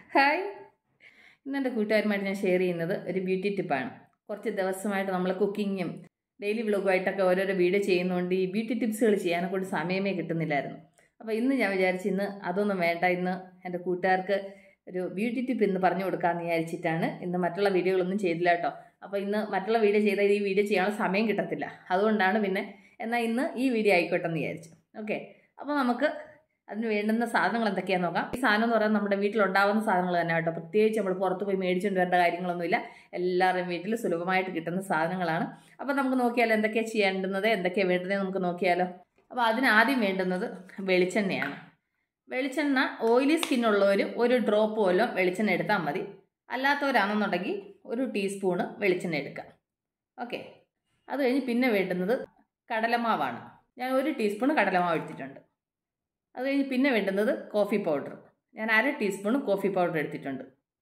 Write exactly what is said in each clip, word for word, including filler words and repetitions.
Hi. ഇന്ന് എൻ്റെ കൂട്ടുകാരുമായിട്ട് ഞാൻ ഷെയർ ചെയ്യുന്നത് ഒരു ബ്യൂട്ടി ടിപ്പാണ്. കുറച്ച് ദിവസമായിട്ട് നമ്മൾ കുക്കിങ്ങും ഡെയിലി വ്ളോഗുമായിട്ടൊക്കെ ഓരോരോ വീഡിയോ ചെയ്യുന്നതുകൊണ്ട് ഈ ബ്യൂട്ടി ടിപ്സുകൾ ചെയ്യാനെ കൊണ്ട് സമയമേ കിട്ടുന്നില്ലായിരുന്നു. അപ്പോൾ ഇന്ന് ഞാൻ വിചാരിച്ചു ഇന്ന് അതൊന്നും വേണ്ട, ഇന്ന് എൻ്റെ കൂട്ടുകാർക്ക് ഒരു ബ്യൂട്ടി ടിപ്പ് ഇന്ന് പറഞ്ഞു കൊടുക്കാമെന്ന് വിചാരിച്ചിട്ടാണ്. ഇന്ന് മറ്റുള്ള വീഡിയോകളൊന്നും ചെയ്തില്ല കേട്ടോ. അപ്പോൾ ഇന്ന് മറ്റുള്ള വീഡിയോ ചെയ്താൽ ഈ വീഡിയോ ചെയ്യാനുള്ള സമയം കിട്ടത്തില്ല. അതുകൊണ്ടാണ് പിന്നെ എന്നാൽ ഇന്ന് ഈ വീഡിയോ ആയിക്കോട്ടെ എന്ന് വിചാരിച്ചു. ഓക്കെ, അപ്പോൾ നമുക്ക് അതിന് വേണ്ടുന്ന സാധനങ്ങൾ എന്തൊക്കെയാണെന്ന് നോക്കാം. ഈ സാധനം എന്ന് പറയുന്നത് നമ്മുടെ വീട്ടിലുണ്ടാവുന്ന സാധനങ്ങൾ തന്നെ കേട്ടോ. പ്രത്യേകിച്ച് നമ്മൾ പുറത്ത് പോയി മേടിച്ചുകൊണ്ട് വരേണ്ട കാര്യങ്ങളൊന്നുമില്ല. എല്ലാവരുടെയും വീട്ടിൽ സുലഭമായിട്ട് കിട്ടുന്ന സാധനങ്ങളാണ്. അപ്പോൾ നമുക്ക് നോക്കിയാലോ എന്തൊക്കെയാണ് ചെയ്യേണ്ടുന്നത്, എന്തൊക്കെയാണ് വേണ്ടുന്നത് നമുക്ക് നോക്കിയാലോ. അപ്പോൾ അതിനാദ്യം വേണ്ടുന്നത് വെളിച്ചെണ്ണയാണ്. വെളിച്ചെണ്ണ ഓയിലി സ്കിന്നുള്ളവർ ഒരു ഡ്രോപ്പ് പോലും വെളിച്ചെണ്ണ എടുത്താൽ മതി. അല്ലാത്തവരാണെന്നുണ്ടെങ്കിൽ ഒരു ടീസ്പൂണ് വെളിച്ചെണ്ണ എടുക്കാം. ഓക്കെ, അത് കഴിഞ്ഞ് പിന്നെ വേണ്ടുന്നത് കടലമാവാണ്. ഞാൻ ഒരു ടീസ്പൂൺ കടലമാവ് എടുത്തിട്ടുണ്ട്. അത് കഴിഞ്ഞ് പിന്നെ വേണ്ടുന്നത് കോഫി പൗഡർ. ഞാൻ അര ടീസ്പൂൺ കോഫി പൗഡർ എടുത്തിട്ടുണ്ട്.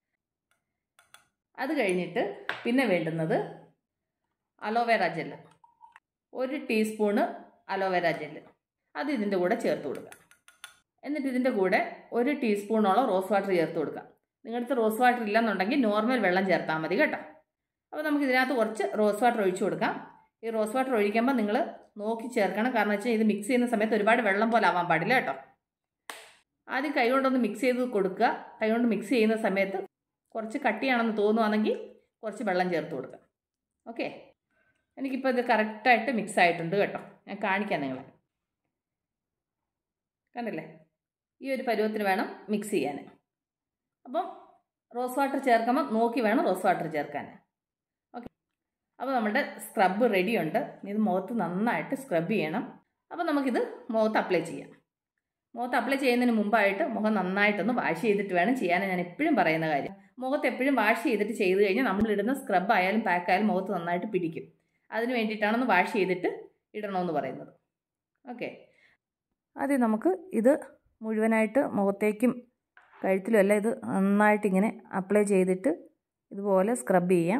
അത് കഴിഞ്ഞിട്ട് പിന്നെ വേണ്ടുന്നത് അലോവേറ ജെല്ല്. ഒരു ടീസ്പൂണ് അലോവേറ ജെല്ല് അത് ഇതിൻ്റെ കൂടെ ചേർത്ത് കൊടുക്കാം. എന്നിട്ട് ഇതിൻ്റെ കൂടെ ഒരു ടീസ്പൂണോളം റോസ് വാട്ടർ ചേർത്ത് കൊടുക്കാം. നിങ്ങളുടെ റോസ് വാട്ടർ ഇല്ലെന്നുണ്ടെങ്കിൽ നോർമൽ വെള്ളം ചേർത്താൽ മതി കേട്ടോ. അപ്പോൾ നമുക്ക് ഇതിനകത്ത് കുറച്ച് റോസ് വാട്ടർ ഒഴിച്ചു കൊടുക്കാം. ഈ റോസ് വാട്ടർ ഒഴിക്കുമ്പോൾ നിങ്ങൾ നോക്കി ചേർക്കണം. കാരണം വെച്ചാൽ ഇത് മിക്സ് ചെയ്യുന്ന സമയത്ത് ഒരുപാട് വെള്ളം പോലെ ആവാൻ പാടില്ല കേട്ടോ. ആദ്യം കൈ കൊണ്ടൊന്ന് മിക്സ് ചെയ്ത് കൊടുക്കുക. കൈ കൊണ്ട് മിക്സ് ചെയ്യുന്ന സമയത്ത് കുറച്ച് കട്ടിയാണെന്ന് തോന്നുവാണെങ്കിൽ കുറച്ച് വെള്ളം ചേർത്ത് കൊടുക്കുക. ഓക്കെ, എനിക്കിപ്പോൾ ഇത് കറക്റ്റായിട്ട് മിക്സ് ആയിട്ടുണ്ട് കേട്ടോ. ഞാൻ കാണിക്കാം നിങ്ങളെ. കണ്ടില്ലേ, ഈ ഒരു പരുവത്തിന് വേണം മിക്സ് ചെയ്യാൻ. അപ്പം റോസ് വാട്ടർ ചേർക്കുമ്പോൾ നോക്കി വേണം റോസ് വാട്ടർ ചേർക്കാൻ. ഓക്കെ, അപ്പോൾ നമ്മുടെ സ്ക്രബ് റെഡിയുണ്ട്. ഇത് മുഖത്ത് നന്നായിട്ട് സ്ക്രബ് ചെയ്യണം. അപ്പോൾ നമുക്കിത് മുഖത്ത് അപ്ലൈ ചെയ്യാം. മുഖത്ത് അപ്ലൈ ചെയ്യുന്നതിന് മുമ്പായിട്ട് മുഖം നന്നായിട്ടൊന്ന് വാഷ് ചെയ്തിട്ട് വേണം ചെയ്യാൻ. ഞാൻ എപ്പോഴും പറയുന്ന കാര്യം, മുഖത്ത് എപ്പോഴും വാഷ് ചെയ്തിട്ട് ചെയ്ത് കഴിഞ്ഞാൽ നമ്മളിടുന്ന സ്ക്രബ് ആയാലും പാക്ക് ആയാലും മുഖത്ത് നന്നായിട്ട് പിടിക്കും. അതിന് വേണ്ടിയിട്ടാണെന്ന് വാഷ് ചെയ്തിട്ട് ഇടണമെന്ന് പറയുന്നത്. ഓക്കെ, ആദ്യം നമുക്ക് ഇത് മുഴുവനായിട്ട് മുഖത്തേക്കും കഴുത്തിലും എല്ലാം ഇത് നന്നായിട്ടിങ്ങനെ അപ്ലൈ ചെയ്തിട്ട് ഇതുപോലെ സ്ക്രബ് ചെയ്യാം.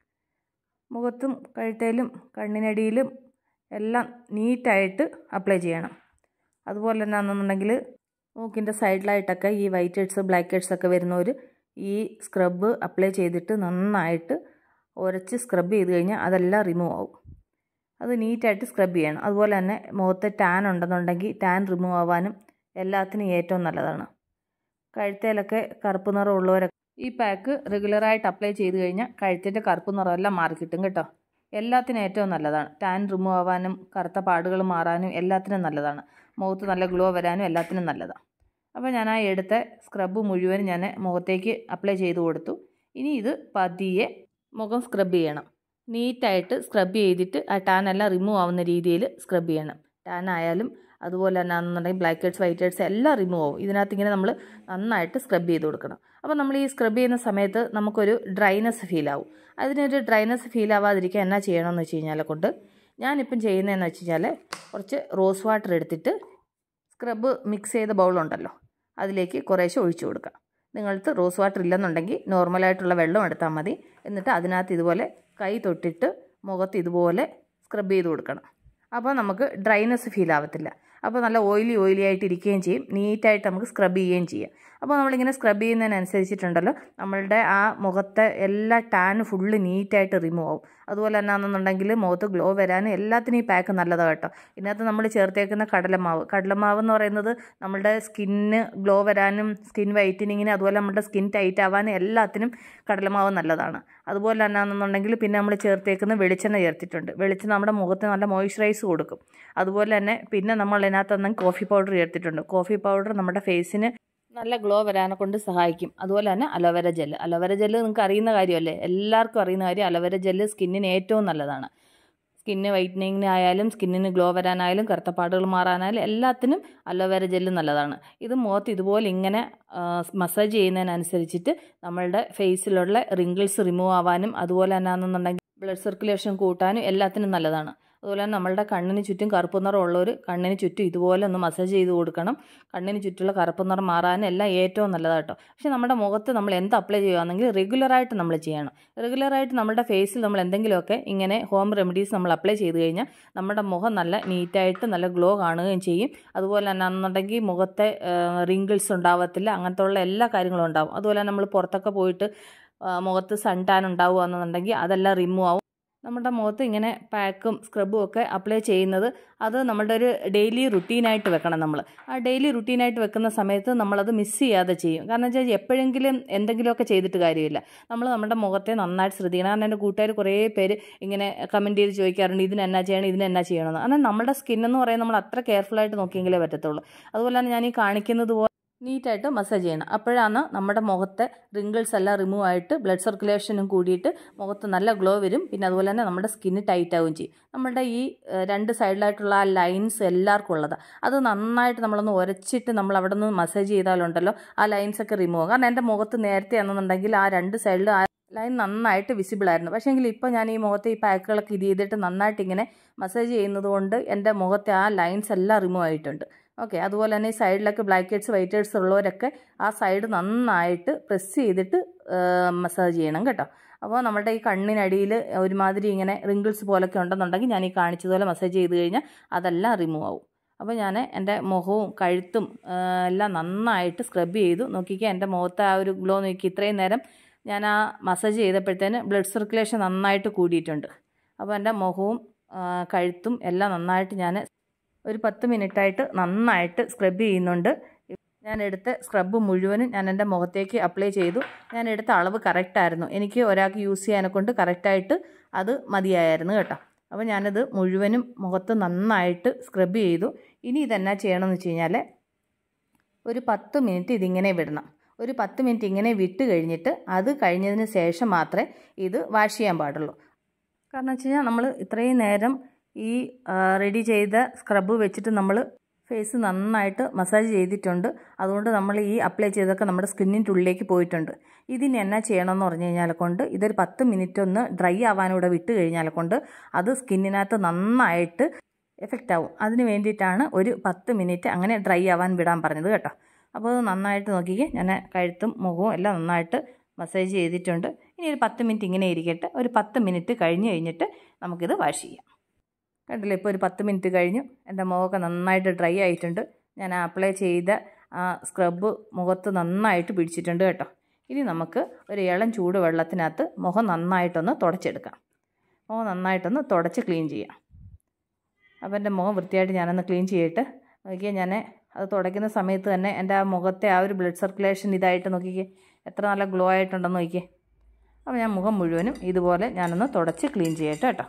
മുഖത്തും കഴുത്തേലും കണ്ണിനടിയിലും എല്ലാം നീറ്റായിട്ട് അപ്ലൈ ചെയ്യണം. അതുപോലെ തന്നെ ആണെന്നുണ്ടെങ്കിൽ മൂക്കിൻ്റെ സൈഡിലായിട്ടൊക്കെ ഈ വൈറ്റ് ഹെഡ്സ് ബ്ലാക്ക് ഹെഡ്സ് ഒക്കെ വരുന്നവർ ഈ സ്ക്രബ് അപ്ലൈ ചെയ്തിട്ട് നന്നായിട്ട് ഉരച്ച് സ്ക്രബ് ചെയ്ത് കഴിഞ്ഞാൽ അതെല്ലാം റിമൂവ് ആവും. അത് നീറ്റായിട്ട് സ്ക്രബ് ചെയ്യണം. അതുപോലെ തന്നെ മുഖത്ത് ടാൻ ഉണ്ടെന്നുണ്ടെങ്കിൽ ടാൻ റിമൂവ് ആവാനും എല്ലാത്തിനും ഏറ്റവും നല്ലതാണ്. കഴുത്തേലൊക്കെ കറുപ്പ് നിറം ഉള്ളവരൊക്കെ ഈ പാക്ക് റെഗുലറായിട്ട് അപ്ലൈ ചെയ്ത് കഴിഞ്ഞാൽ കഴുത്തിൻ്റെ കറുപ്പ് നിറമെല്ലാം മാറിക്കിട്ടും കേട്ടോ. എല്ലാത്തിനും ഏറ്റവും നല്ലതാണ്. ടാൻ റിമൂവ് ആവാനും കറുത്ത പാടുകൾ മാറാനും എല്ലാത്തിനും നല്ലതാണ്. മുഖത്ത് നല്ല ഗ്ലോ വരാനും എല്ലാത്തിനും നല്ലതാണ്. അപ്പോൾ ഞാൻ ആ എടുത്ത സ്ക്രബ് മുഴുവൻ ഞാൻ മുഖത്തേക്ക് അപ്ലൈ ചെയ്ത് കൊടുത്തു. ഇനി ഇത് പതിയെ മുഖം സ്ക്രബ് ചെയ്യണം. നീറ്റായിട്ട് സ്ക്രബ് ചെയ്തിട്ട് ആ ടാൻ എല്ലാം റിമൂവ് ആവുന്ന രീതിയിൽ സ്ക്രബ് ചെയ്യണം. ടാൻ ആയാലും അതുപോലെ തന്നെ ആണെന്നുണ്ടെങ്കിൽ ബ്ലാക്ക് ഹെഡ്സ് വൈറ്റ് ഹെഡ്സ് എല്ലാം റിമൂവ് ആവും. ഇതിനകത്ത് ഇങ്ങനെ നമ്മൾ നന്നായിട്ട് സ്ക്രബ് ചെയ്ത് കൊടുക്കണം. അപ്പോൾ നമ്മൾ ഈ സ്ക്രബ് ചെയ്യുന്ന സമയത്ത് നമുക്കൊരു ഡ്രൈനെസ് ഫീൽ ആവും. അതിനൊരു ഡ്രൈനെസ് ഫീൽ ആവാതിരിക്കാൻ എന്നാ ചെയ്യണമെന്ന് വെച്ച് കഴിഞ്ഞാൽ കൊണ്ട് ഞാനിപ്പം ചെയ്യുന്നതെന്ന് വെച്ച് കഴിഞ്ഞാൽ കുറച്ച് റോസ് വാട്ടർ എടുത്തിട്ട് സ്ക്രബ് മിക്സ് ചെയ്ത ബൗളുണ്ടല്ലോ അതിലേക്ക് കുറേശ്ശെ ഒഴിച്ചു കൊടുക്കുക. നിങ്ങൾക്ക് റോസ് വാട്ടർ ഇല്ലെന്നുണ്ടെങ്കിൽ നോർമലായിട്ടുള്ള വെള്ളം എടുത്താൽ മതി. എന്നിട്ട് അതിനകത്ത് ഇതുപോലെ കൈ തൊട്ടിട്ട് മുഖത്ത് ഇതുപോലെ സ്ക്രബ് ചെയ്ത് കൊടുക്കണം. അപ്പോൾ നമുക്ക് ഡ്രൈനെസ് ഫീൽ ആവത്തില്ല. അപ്പോൾ നല്ല ഓയിലി ഓയിലി ആയിട്ട് ഇരിക്കുകയും ചെയ്യും. നീറ്റായിട്ട് നമുക്ക് സ്ക്രബ് ചെയ്യുകയും ചെയ്യാം. അപ്പോൾ നമ്മളിങ്ങനെ സ്ക്രബ് ചെയ്യുന്നതിനനുസരിച്ചിട്ടുണ്ടല്ലോ നമ്മളുടെ ആ മുഖത്തെ എല്ലാ ടാനും ഫുള്ള് നീറ്റായിട്ട് റിമൂവ് ആവും. അതുപോലെ തന്നെ ആണെന്നുണ്ടെങ്കിൽ മുഖത്ത് ഗ്ലോ വരാനും എല്ലാത്തിനും ഈ പാക്ക് നല്ലതാണ് കേട്ടോ. ഇതിനകത്ത് നമ്മൾ ചേർത്തേക്കുന്ന കടലമാവ് കടലമാവ് എന്ന് പറയുന്നത് നമ്മുടെ സ്കിന്നിന് ഗ്ലോ വരാനും സ്കിൻ വൈറ്റനിങ്ങിന് അതുപോലെ നമ്മുടെ സ്കിൻ ടൈറ്റ് ആവാനും എല്ലാത്തിനും കടലമാവ് നല്ലതാണ്. അതുപോലെ തന്നെ ആണെന്നുണ്ടെങ്കിൽ പിന്നെ നമ്മൾ ചേർത്തേക്കുന്ന വെളിച്ചെണ്ണ ചേർത്തിട്ടുണ്ട്. വെളിച്ചെണ്ണ നമ്മുടെ മുഖത്ത് നല്ല മോയ്സ്ചറൈസ് കൊടുക്കും. അതുപോലെ തന്നെ പിന്നെ നമ്മൾ ഇതിനകത്ത് കോഫി പൗഡർ ചേർത്തിട്ടുണ്ട്. കോഫി പൗഡർ നമ്മുടെ ഫേസിന് നല്ല ഗ്ലോ വരാനെ കൊണ്ട് സഹായിക്കും. അതുപോലെ തന്നെ അലോവേര ജെല്ല് അലോവേര ജെല്ല് നിങ്ങൾക്ക് അറിയുന്ന കാര്യമല്ലേ, എല്ലാവർക്കും അറിയുന്ന കാര്യം. അലോവേര ജെല്ല് സ്കിന്നിന് ഏറ്റവും നല്ലതാണ്. സ്കിന്ന് വൈറ്റനിങ്ങിനായാലും സ്കിന്നിന് ഗ്ലോ വരാനായാലും കറുത്തപ്പാടുകൾ മാറാനായാലും എല്ലാത്തിനും അലോവേര ജെല്ല് നല്ലതാണ്. ഇത് മുഖത്ത് ഇതുപോലെ ഇങ്ങനെ മസാജ് ചെയ്യുന്നതിനനുസരിച്ചിട്ട് നമ്മളുടെ ഫേസിലുള്ള റിങ്കിൾസ് റിമൂവ് ആവാനും അതുപോലെ തന്നെ ആണെന്നുണ്ടെങ്കിൽ ബ്ലഡ് സർക്കുലേഷൻ കൂട്ടാനും എല്ലാത്തിനും നല്ലതാണ്. അതുപോലെ തന്നെ നമ്മളുടെ കണ്ണിന് ചുറ്റും കറുപ്പ് നിറം ഉള്ളവർ കണ്ണിന് ചുറ്റും ഇതുപോലെ ഒന്ന് മസാജ് ചെയ്ത് കൊടുക്കണം. കണ്ണിന് ചുറ്റുമുള്ള കറുപ്പ് നിറം മാറാനും എല്ലാം ഏറ്റവും നല്ലതാണ് കേട്ടോ. പക്ഷേ നമ്മുടെ മുഖത്ത് നമ്മൾ എന്ത് അപ്ലൈ ചെയ്യുകയാണെങ്കിൽ റെഗുലറായിട്ട് നമ്മൾ ചെയ്യണം. റെഗുലറായിട്ട് നമ്മുടെ ഫേസിൽ നമ്മൾ എന്തെങ്കിലുമൊക്കെ ഇങ്ങനെ ഹോം റെമഡീസ് നമ്മൾ അപ്ലൈ ചെയ്ത് കഴിഞ്ഞാൽ നമ്മുടെ മുഖം നല്ല നീറ്റായിട്ട് നല്ല ഗ്ലോ കാണുകയും ചെയ്യും. അതുപോലെ തന്നെ എന്നുണ്ടെങ്കിൽ മുഖത്തെ റിങ്കിൾസ് ഉണ്ടാവത്തില്ല, അങ്ങനത്തെ ഉള്ള എല്ലാ കാര്യങ്ങളും ഉണ്ടാവും. അതുപോലെ നമ്മൾ പുറത്തൊക്കെ പോയിട്ട് മുഖത്ത് സൺ ടാൻ ഉണ്ടാവുകയെന്നുണ്ടെങ്കിൽ അതെല്ലാം റിമൂവ് ആവും. നമ്മുടെ മുഖത്ത് ഇങ്ങനെ പാക്കും സ്ക്രബും ഒക്കെ അപ്ലൈ ചെയ്യുന്നത് അത് നമ്മുടെ ഒരു ഡെയിലി റുട്ടീനായിട്ട് വെക്കണം. നമ്മൾ ആ ഡെയിലി റുട്ടീനായിട്ട് വെക്കുന്ന സമയത്ത് നമ്മളത് മിസ് ചെയ്യാതെ ചെയ്യും. കാരണം വെച്ചാൽ എപ്പോഴെങ്കിലും എന്തെങ്കിലുമൊക്കെ ചെയ്തിട്ട് കാര്യമില്ല. നമ്മൾ നമ്മുടെ മുഖത്തെ നന്നായിട്ട് ശ്രദ്ധിക്കണം. കാരണം എൻ്റെ കൂട്ടുകാർ കുറേ പേര് ഇങ്ങനെ കമൻറ്റ് ചെയ്ത് ചോദിക്കാറുണ്ട് ഇതിനെന്നാ ചെയ്യണം ഇതിനെന്നാ ചെയ്യണമെന്ന്. എന്നാൽ നമ്മുടെ സ്കിന്നെന്ന് പറയുന്നത് നമ്മൾ അത്ര കെയർഫുള്ളായിട്ട് നോക്കിയെങ്കിലേ പറ്റത്തുള്ളൂ. അതുപോലെ തന്നെ ഞാൻ ഈ കാണിക്കുന്നത് പോലെ നീറ്റായിട്ട് മസാജ് ചെയ്യണം. അപ്പോഴാണ് നമ്മുടെ മുഖത്തെ റിങ്കിൾസ് എല്ലാം റിമൂവ് ആയിട്ട് ബ്ലഡ് സർക്കുലേഷനും കൂടിയിട്ട് മുഖത്ത് നല്ല ഗ്ലോ വരും. പിന്നെ അതുപോലെ തന്നെ നമ്മുടെ സ്കിന്ന് ടൈറ്റ് ആവുകയും ചെയ്യും. നമ്മുടെ ഈ രണ്ട് സൈഡിലായിട്ടുള്ള ആ ലൈൻസ് എല്ലാവർക്കും ഉള്ളതാണ്. അത് നന്നായിട്ട് നമ്മളൊന്ന് ഉരച്ചിട്ട് നമ്മൾ അവിടെ നിന്ന് മസാജ് ചെയ്താലുണ്ടല്ലോ ആ ലൈൻസൊക്കെ റിമൂവ് ആകും. കാരണം എൻ്റെ മുഖത്ത് നേരത്തെ ആണെന്നുണ്ടെങ്കിൽ ആ രണ്ട് സൈഡിലും ആ ലൈൻ നന്നായിട്ട് വിസിബിൾ ആയിരുന്നു. പക്ഷേ എങ്കിൽ ഇപ്പോൾ ഞാൻ ഈ മുഖത്തെ ഈ പാക്കുകളൊക്കെ ഇത് ചെയ്തിട്ട് നന്നായിട്ട് ഇങ്ങനെ മസാജ് ചെയ്യുന്നത് കൊണ്ട് എൻ്റെ മുഖത്തെ ആ ലൈൻസ് എല്ലാം റിമൂവ് ആയിട്ടുണ്ട്. ഓക്കെ. അതുപോലെ തന്നെ ഈ സൈഡിലൊക്കെ ബ്ലാക്ക് ഹെഡ്സ് വൈറ്റ് ഹെഡ്സ് ഉള്ളവരൊക്കെ ആ സൈഡ് നന്നായിട്ട് പ്രസ് ചെയ്തിട്ട് മസാജ് ചെയ്യണം കേട്ടോ. അപ്പോൾ നമ്മുടെ ഈ കണ്ണിനടിയിൽ ഒരുമാതിരി ഇങ്ങനെ റിങ്കിൾസ് പോലൊക്കെ ഉണ്ടെന്നുണ്ടെങ്കിൽ ഞാൻ ഈ കാണിച്ചതുപോലെ മസാജ് ചെയ്ത് കഴിഞ്ഞാൽ അതെല്ലാം റിമൂവ് ആവും. അപ്പോൾ ഞാൻ എൻ്റെ മുഖവും കഴുത്തും എല്ലാം നന്നായിട്ട് സ്ക്രബ് ചെയ്തു. നോക്കിക്കുക എൻ്റെ മുഖത്തെ ആ ഒരു ഗ്ലോ നോക്കി. ഇത്രയും നേരം ഞാൻ ആ മസാജ് ചെയ്തപ്പോഴത്തേന് ബ്ലഡ് സർക്കുലേഷൻ നന്നായിട്ട് കൂടിയിട്ടുണ്ട്. അപ്പോൾ എൻ്റെ മുഖവും കഴുത്തും എല്ലാം നന്നായിട്ട് ഞാൻ ഒരു പത്ത് മിനിറ്റായിട്ട് നന്നായിട്ട് സ്ക്രബ് ചെയ്യുന്നുണ്ട്. ഞാൻ എടുത്ത സ്ക്രബ് മുഴുവനും ഞാൻ എൻ്റെ മുഖത്തേക്ക് അപ്ലൈ ചെയ്തു. ഞാൻ എടുത്ത അളവ് കറക്റ്റായിരുന്നു. എനിക്ക് ഒരാൾക്ക് യൂസ് ചെയ്യാനെ കൊണ്ട് കറക്റ്റായിട്ട് അത് മതിയായിരുന്നു കേട്ടോ. അപ്പോൾ ഞാനത് മുഴുവനും മുഖത്ത് നന്നായിട്ട് സ്ക്രബ് ചെയ്തു. ഇനി ഇതെന്നാ ചെയ്യണമെന്ന് വെച്ച് കഴിഞ്ഞാൽ ഒരു പത്ത് മിനിറ്റ് ഇതിങ്ങനെ വിടണം. ഒരു പത്ത് മിനിറ്റ് ഇങ്ങനെ വിട്ട് കഴിഞ്ഞിട്ട് അത് കഴിഞ്ഞതിന് ശേഷം മാത്രമേ ഇത് വാഷ് ചെയ്യാൻ പാടുള്ളൂ. കാരണം വെച്ച് കഴിഞ്ഞാൽ നമ്മൾ ഇത്രയും നേരം ഈ റെഡി ചെയ്ത സ്ക്രബ് വെച്ചിട്ട് നമ്മൾ ഫേസ് നന്നായിട്ട് മസാജ് ചെയ്തിട്ടുണ്ട്. അതുകൊണ്ട് നമ്മൾ ഈ അപ്ലൈ ചെയ്തൊക്കെ നമ്മുടെ സ്കിന്നിൻ്റെ ഉള്ളിലേക്ക് പോയിട്ടുണ്ട്. ഇതിന് എന്നാ ചെയ്യണമെന്ന് പറഞ്ഞു കഴിഞ്ഞാൽ കൊണ്ട് ഇതൊരു പത്ത് മിനിറ്റ് ഒന്ന് ഡ്രൈ ആവാനൂടെ വിട്ട് കഴിഞ്ഞാൽ കൊണ്ട് അത് സ്കിന്നിനകത്ത് നന്നായിട്ട് എഫക്റ്റ് ആവും. അതിന് വേണ്ടിയിട്ടാണ് ഒരു പത്ത് മിനിറ്റ് അങ്ങനെ ഡ്രൈ ആവാൻ വിടാൻ പറഞ്ഞത് കേട്ടോ. അപ്പോൾ അത് നന്നായിട്ട് നോക്കിക്കേ. ഞാൻ കഴുത്തും മുഖവും എല്ലാം നന്നായിട്ട് മസാജ് ചെയ്തിട്ടുണ്ട്. ഇനി ഒരു പത്ത് മിനിറ്റ് ഇങ്ങനെ ഇരിക്കട്ടെ. ഒരു പത്ത് മിനിറ്റ് കഴിഞ്ഞ് കഴിഞ്ഞിട്ട് നമുക്കിത് വാഷ് ചെയ്യാം. കണ്ടില്ലേ, ഇപ്പോൾ ഒരു പത്ത് മിനിറ്റ് കഴിഞ്ഞു. എൻ്റെ മുഖമൊക്കെ നന്നായിട്ട് ഡ്രൈ ആയിട്ടുണ്ട്. ഞാൻ അപ്ലൈ ചെയ്ത ആ സ്ക്രബ് മുഖത്ത് നന്നായിട്ട് പിടിച്ചിട്ടുണ്ട് കേട്ടോ. ഇനി നമുക്ക് ഒരു ഇളം ചൂട് വെള്ളത്തിനകത്ത് മുഖം നന്നായിട്ടൊന്ന് തുടച്ചെടുക്കാം. മുഖം നന്നായിട്ടൊന്ന് തുടച്ച് ക്ലീൻ ചെയ്യാം. അപ്പോൾ എൻ്റെ മുഖം വൃത്തിയായിട്ട് ഞാനൊന്ന് ക്ലീൻ ചെയ്തിട്ട് നോക്കിയാൽ ഞാൻ അത് തുടയ്ക്കുന്ന സമയത്ത് തന്നെ എൻ്റെ ആ മുഖത്തെ ആ ഒരു ബ്ലഡ് സർക്കുലേഷൻ ഇതായിട്ട് നോക്കിക്കേ എത്ര നല്ല ഗ്ലോ ആയിട്ടുണ്ടെന്ന് നോക്കിക്കേ. അപ്പോൾ ഞാൻ മുഖം മുഴുവനും ഇതുപോലെ ഞാനൊന്ന് തുടച്ച് ക്ലീൻ ചെയ്യട്ടെ കേട്ടോ.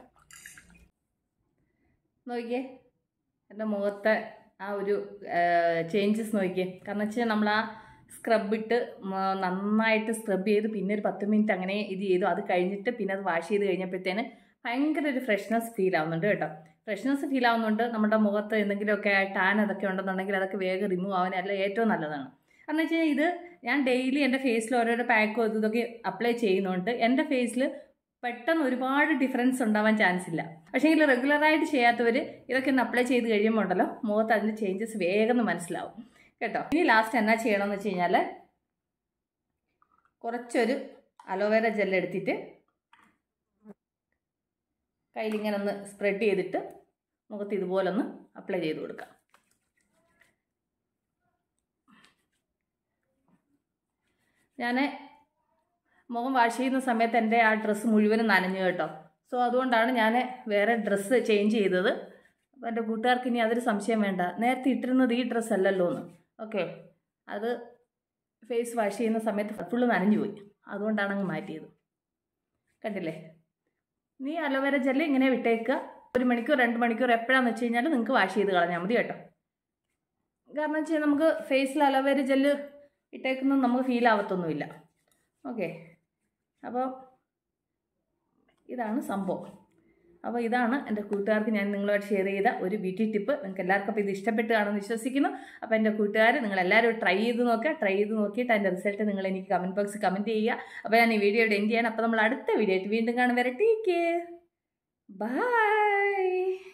നോക്കിയേ എൻ്റെ മുഖത്തെ ആ ഒരു ചേഞ്ചസ് നോക്കിയേ. കാരണം വെച്ചാൽ നമ്മൾ ആ സ്ക്രബ് ഇട്ട് നന്നായിട്ട് സ്ക്രബ് ചെയ്ത് പിന്നെ ഒരു പത്ത് മിനിറ്റ് അങ്ങനെ ഇത് ചെയ്തു. അത് കഴിഞ്ഞിട്ട് പിന്നെ അത് വാഷ് ചെയ്ത് കഴിഞ്ഞപ്പോഴത്തേന് ഭയങ്കര ഒരു ഫ്രഷ്നെസ് ഫീൽ ആവുന്നുണ്ട് കേട്ടോ. ഫ്രഷ്നെസ് ഫീൽ ആവുന്നുണ്ട്. നമ്മുടെ മുഖത്ത് എന്തെങ്കിലുമൊക്കെ ടാൻ അതൊക്കെ ഉണ്ടെന്നുണ്ടെങ്കിൽ അതൊക്കെ വേഗം റിമൂവ് ആവാനല്ല ഏറ്റവും നല്ലതാണ്. കാരണം വെച്ചാൽ ഇത് ഞാൻ ഡെയിലി എൻ്റെ ഫേസിൽ ഓരോരോ പാക്കോ ഇതൊക്കെ അപ്ലൈ ചെയ്യുന്നുണ്ട്. എൻ്റെ ഫേസിൽ പെട്ടെന്ന് ഒരുപാട് ഡിഫറൻസ് ഉണ്ടാവാൻ ചാൻസ് ഇല്ല. പക്ഷേ എങ്കിൽ റെഗുലറായിട്ട് ചെയ്യാത്തവർ ഇതൊക്കെ ഒന്ന് അപ്ലൈ ചെയ്ത് കഴിയുമ്പോൾ ഉണ്ടല്ലോ മുഖത്ത് അതിൻ്റെ ചേഞ്ചസ് വേഗം മനസ്സിലാവും കേട്ടോ. ഇനി ലാസ്റ്റ് എന്നാ ചെയ്യണമെന്ന് വെച്ച് കഴിഞ്ഞാൽ കുറച്ചൊരു അലോവേര ജെൽ എടുത്തിട്ട് കയ്യിലിങ്ങനെ ഒന്ന് സ്പ്രെഡ് ചെയ്തിട്ട് മുഖത്ത് ഇതുപോലൊന്ന് അപ്ലൈ ചെയ്ത് കൊടുക്കാം. ഞാൻ മുഖം വാഷ് ചെയ്യുന്ന സമയത്ത് എൻ്റെ ആ ഡ്രസ്സ് മുഴുവനും നനഞ്ഞു കേട്ടോ. സോ അതുകൊണ്ടാണ് ഞാൻ വേറെ ഡ്രസ്സ് ചേഞ്ച് ചെയ്തത്. അപ്പോൾ എൻ്റെ കൂട്ടുകാർക്ക് ഇനി അതൊരു സംശയം വേണ്ട, നേരത്തെ ഇട്ടിരുന്നത് ഈ ഡ്രസ്സ് അല്ലല്ലോ എന്ന്. ഓക്കെ, അത് ഫേസ് വാഷ് ചെയ്യുന്ന സമയത്ത് ഫുള്ള് നനഞ്ഞു പോയി, അതുകൊണ്ടാണ് അങ്ങ് മാറ്റിയത്. കണ്ടില്ലേ? നീ അലോവേര ജെല്ല് ഇങ്ങനെ വിട്ടേക്കുക. ഒരു മണിക്കൂർ രണ്ട് മണിക്കൂർ എപ്പോഴാണെന്ന് വെച്ച് കഴിഞ്ഞാൽ നിങ്ങൾക്ക് വാഷ് ചെയ്ത് കളഞ്ഞാൽ മതി കേട്ടോ. കാരണം വെച്ചാൽ നമുക്ക് ഫേസിൽ അലോവേര ജെല്ല് ഇട്ടേക്കുന്നത് നമുക്ക് ഫീൽ ആവത്തൊന്നുമില്ല. ഓക്കെ, അപ്പോൾ ഇതാണ് സംഭവം. അപ്പോൾ ഇതാണ് എൻ്റെ കൂട്ടുകാർക്ക് ഞാൻ നിങ്ങളുമായിട്ട് ഷെയർ ചെയ്ത ഒരു ബ്യൂട്ടി ടിപ്പ്. നിങ്ങൾക്ക് എല്ലാവർക്കും അപ്പോൾ ഇത് ഇഷ്ടപ്പെട്ട് കാണുമെന്ന് വിശ്വസിക്കുന്നു. അപ്പോൾ എൻ്റെ കൂട്ടുകാർ നിങ്ങളെല്ലാവരും ട്രൈ ചെയ്ത് നോക്കുക. ട്രൈ ചെയ്ത് നോക്കിയിട്ട് അതിൻ്റെ റിസൾട്ട് നിങ്ങൾ എനിക്ക് കമൻറ്റ് ബോക്സിൽ കമൻറ്റ് ചെയ്യുക. അപ്പോൾ ഞാൻ ഈ വീഡിയോ എൻഡ് ചെയ്യാൻ. അപ്പോൾ നമ്മൾ അടുത്ത വീഡിയോ ആയിട്ട് വീണ്ടും കാണും വരെ ടേക്ക് കെയർ, ബൈ.